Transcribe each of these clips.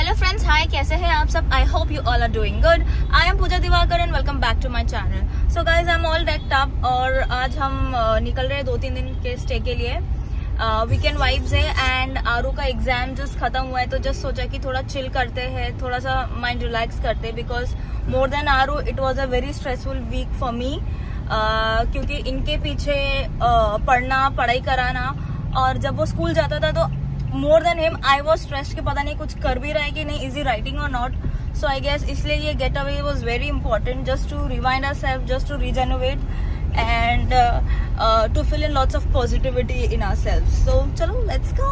Hello friends, हाय, कैसे हैं आप सब? I hope you all are doing good. I am Pooja Diwakar and welcome back to my channel. So guys, I am all decked up और आज हम निकल रहे हैं 2-3 दिन के स्टे के लिए। वीकेंड वाइब्स है एंड आरू का एग्जाम जस्ट खत्म हुआ है, तो जस्ट सोचा कि थोड़ा चिल करते हैं, थोड़ा सा माइंड रिलैक्स करते हैं। Because more than Aaru it was a very stressful week for me, क्योंकि इनके पीछे पढ़ना, पढ़ाई कराना, और जब वो स्कूल जाता था तो more than him I was stressed कि पता नहीं कुछ कर भी रहा है कि नहीं, इज ही राइटिंग और नॉट। सो आई गेस इसलिए ये getaway was very important, just to rewind our self, just to regenerate and to fill in lots of positivity in our self. So चलो, let's go.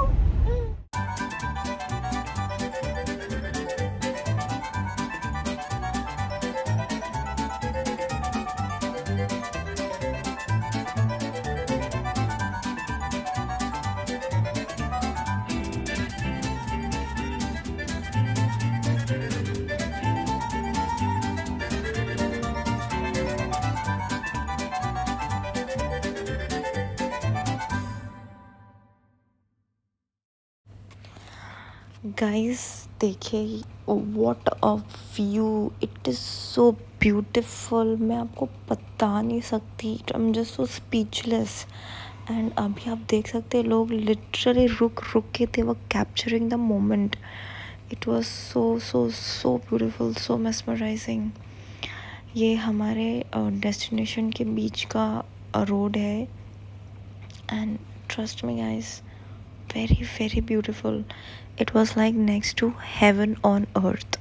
Guys देखिए, what a view, it is so beautiful. मैं आपको बता नहीं सकती, I am just so speechless. And अभी आप देख सकते हैं लोग लिटरली रुक के थे वो capturing the moment. It was so so so beautiful, so mesmerising. ये हमारे डेस्टिनेशन के बीच का रोड है and trust me guys, very very beautiful. It was like next to heaven on earth.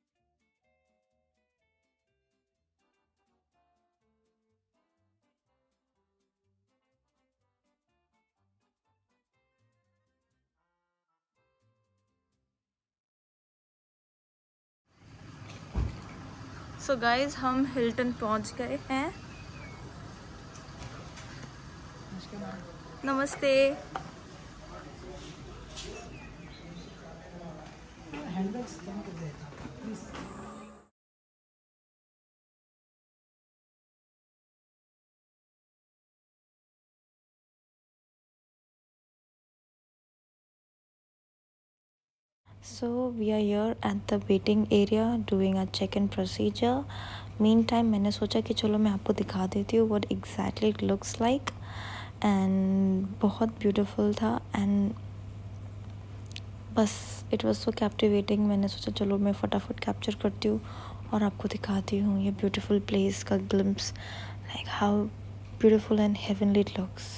So guys, हम हिल्टन पहुंच गए हैं। नमस्ते। So we are here at the waiting area doing a check-in procedure. Meantime मैंने सोचा कि चलो मैं आपको दिखा देती हूँ what exactly it looks like, and बहुत beautiful था and बस it was so captivating। मैंने सोचा चलो मैं फटाफट कैप्चर करती हूँ और आपको दिखाती हूँ ये beautiful place का glimpse, like how beautiful and heavenly it looks.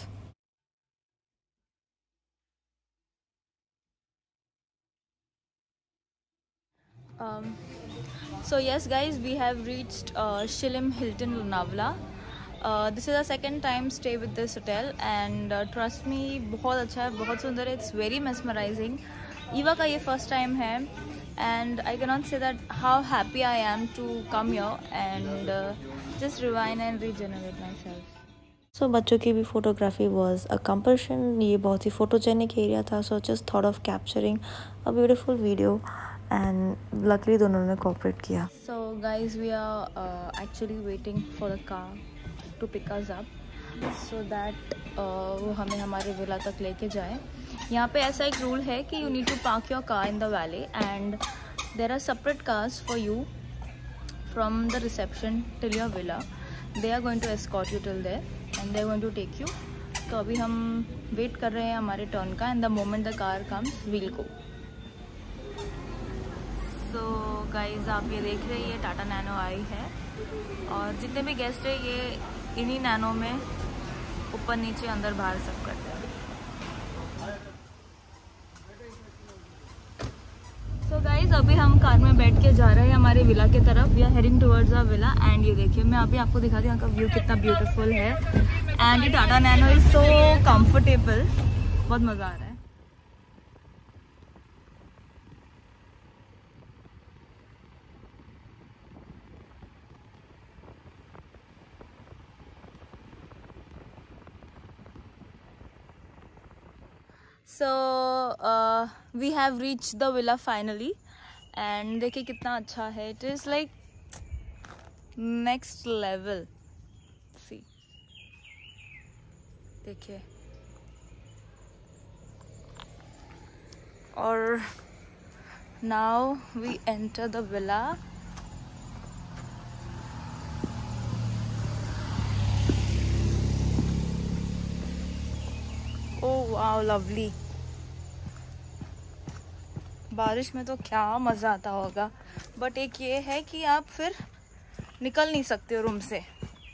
So yes guys, we have reached Shilim Hilton Lonavala. This is our second time stay with this hotel and trust me, बहुत अच्छा है, बहुत सुंदर है। It's very mesmerizing. Eva का ये first time है and I cannot say that how happy I am to come here and just rewind and regenerate myself. सो बच्चों की भी फोटोग्राफी वॉज अ कंपल्शन। ये बहुत ही फोटोजेनिक एरिया था, so just thought of capturing a beautiful video and luckily दोनों ने cooperate किया। So guys, we are actually waiting for the car to pick us up so that वो हमें हमारे villa तक लेके जाए। यहाँ पे ऐसा एक रूल है कि you need to park your car in the valley and there are separate cars for you from the reception till your villa. They are going to escort you till there and they are going to take you. तो अभी हम wait कर रहे हैं हमारे turn का and the moment the car comes we'll go. तो guys, आप ये देख रहे हैं, ये टाटा नैनो आई है और जितने भी गेस्ट है ये इन्हीं नैनो में ऊपर नीचे अंदर बाहर सब करते हैं। सो गाइज, अभी हम कार में बैठ के जा रहे हैं हमारे विला की तरफ। We are heading towards our villa and ये देखिए, मैं अभी आपको दिखाती हूँ यहाँ का व्यू कितना ब्यूटीफुल है एंड ये Tata Nano is so comfortable, बहुत मज़ा आ रहा है। So we have reached the villa finally and देखिए कितना अच्छा है। It is like next level. See, देखिए, और Now we enter the villa. Oh wow, lovely. बारिश में तो क्या मज़ा आता होगा, बट एक ये है कि आप फिर निकल नहीं सकते हो रूम से.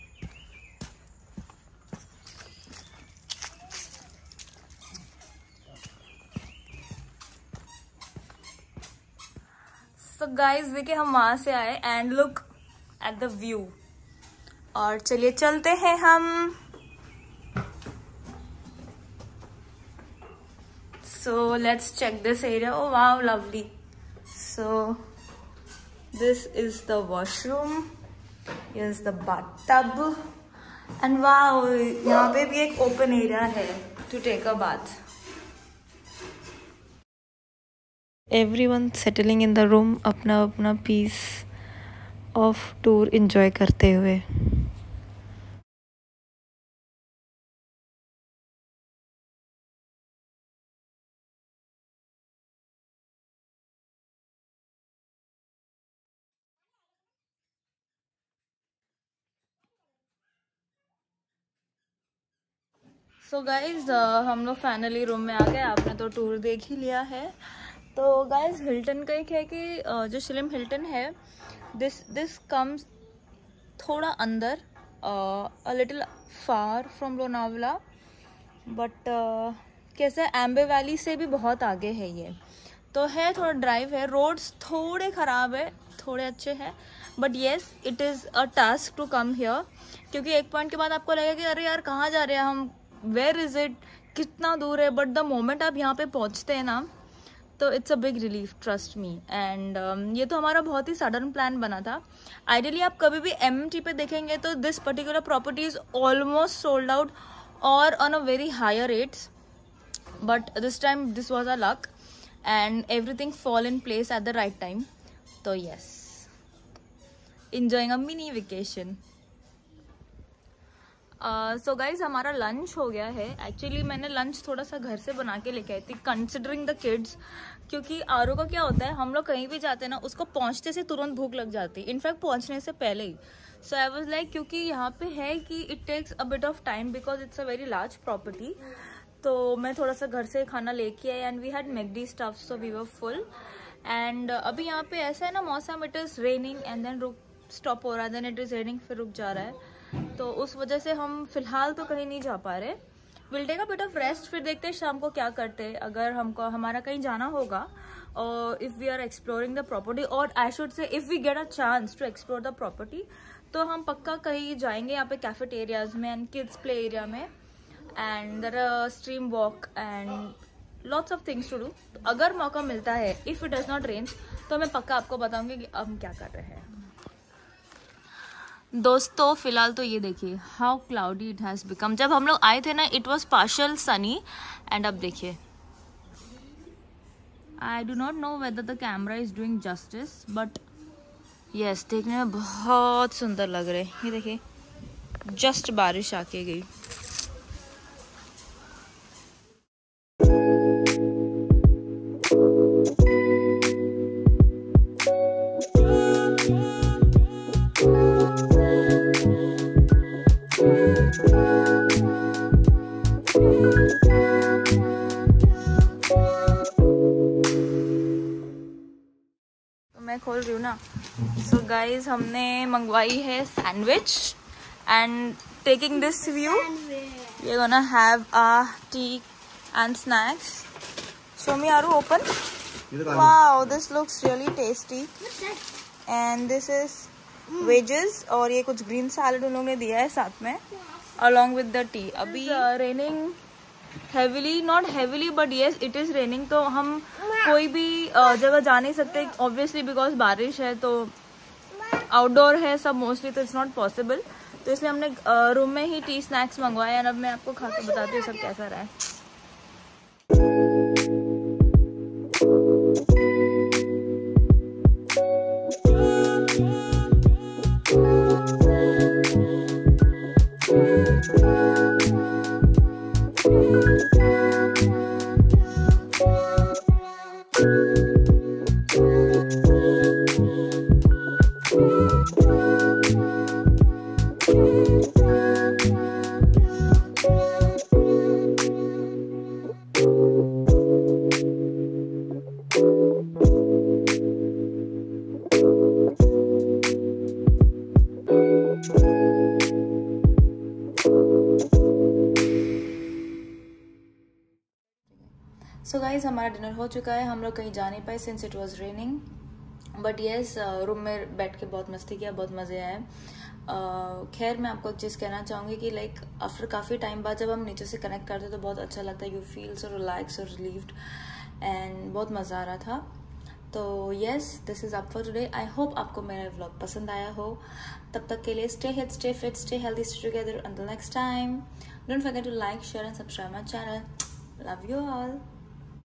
So guys, देखिए हम वहां से आए and look at the view. और चलिए चलते हैं हम. So let's check this area. Oh wow, lovely. So this is the washroom. Here's the bathtub. And wow, यहाँ पे भी एक open area है to take a bath. Everyone settling in the room, अपना अपना पीस ऑफ टूर एंजॉय करते हुए. सो guys हम लोग फाइनली रूम में आ गए. आपने तो टूर देख ही लिया है. तो गाइज हिल्टन का एक है कि जो शिलिम हिल्टन है, दिस कम्स थोड़ा अंदर, a little far from Lonavala, but कैसे एम्बे वैली से भी बहुत आगे है ये. तो है थोड़ा ड्राइव है, रोड्स थोड़े ख़राब है, थोड़े अच्छे हैं, but yes it is a task to come here. क्योंकि एक पॉइंट के बाद आपको लगेगा कि अरे यार कहाँ जा रहे हैं हम, वेयर इज़ इट, कितना दूर है. बट द मोमेंट आप यहाँ पे पहुँचते हैं ना, तो it's a big relief, trust me. And ये तो हमारा बहुत ही सडन प्लान बना था. आइडियली आप कभी भी MMT पे देखेंगे तो this particular property is almost sold out और on a very higher rates, but this time this was a luck and everything fall in place at the right time. तो yes, enjoying a mini vacation. So guys हमारा lunch हो गया है. Actually मैंने lunch थोड़ा सा घर से बना के लेके आई थी, कंसिडरिंग द किड्स. क्योंकि आरो का क्या होता है, हम लोग कहीं भी जाते हैं ना, उसको पहुंचते से तुरंत भूख लग जाती है, इनफैक्ट पहुंचने से पहले ही. सो आई वाज लाइक, क्योंकि यहाँ पे है कि it takes a bit of time because it's a very large property. तो मैं थोड़ा सा घर से खाना लेके आई and we had McD stuff, so we were full. And अभी यहाँ पे ऐसा है ना मौसम, it is raining and then stop हो रहा है, देन इट इज़ रेनिंग फिर रुक जा रहा है. तो उस वजह से हम फिलहाल तो कहीं नहीं जा पा रहे. Will take a bit of rest, फिर देखते हैं शाम को क्या करते हैं. अगर हमको हमारा कहीं जाना होगा और if we are exploring the property, और I should say if we get a chance to explore the property, तो हम पक्का कहीं जाएंगे यहाँ पे कैफेटेरियाज में एंड किड्स प्ले एरिया में, and there are stream walk and lots of things to do. अगर मौका मिलता है, if it does not rain, तो मैं पक्का आपको बताऊंगी कि अब हम क्या कर रहे हैं. दोस्तों फिलहाल तो ये देखिए how cloudy it has become. जब हम लोग आए थे ना, it was partial sunny, and अब देखिए, I do not know whether the camera is doing justice, but yes देखने में बहुत सुंदर लग रहे हैं. ये देखिए जस्ट बारिश आके गई. मैं खोल रही हूँ ना. सो गाइज हमने मंगवाई है sandwich and taking this view we are gonna have a tea and snacks. Show me Aaru, open. Wow, this looks really tasty. And this is wedges, और ये कुछ ग्रीन सैलड उन लोगों ने दिया है साथ में अलॉन्ग विद द टी. अभी raining heavily, not heavily but yes it is raining. तो हम कोई भी जगह जा नहीं सकते ऑब्वियसली, बिकॉज बारिश है, तो आउटडोर है सब मोस्टली, तो इट्स नॉट पॉसिबल. तो इसलिए हमने रूम में ही टी स्नैक्स मंगवाए, और अब मैं आपको खा के बताती हूँ सब कैसा रहा है. गाइज हमारा डिनर हो चुका है. हम लोग कहीं जा नहीं पाए since it was raining, but yes room में बैठ के बहुत मस्ती किया, बहुत मज़े आए. खैर मैं आपको एक चीज़ कहना चाहूँगी कि लाइक आफ्टर काफ़ी टाइम बाद जब हम नेचर से कनेक्ट करते हैं तो बहुत अच्छा लगता है. यू फील सो रिलैक्स और रिलीव्ड एंड बहुत मज़ा आ रहा था. तो yes this is up for today. I hope आपको मेरा व्लॉग पसंद आया हो. तब तक के लिए stay hit, stay fit, stay healthy, stay together. Until next time, don't forget to like, share and subscribe my channel. Love you all.